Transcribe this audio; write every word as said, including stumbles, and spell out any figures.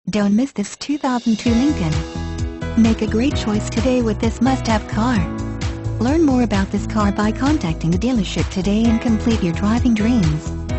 Don't miss this two thousand two Lincoln. Make a great choice today with this must-have car. Learn more about this car by contacting the dealership today and complete your driving dreams.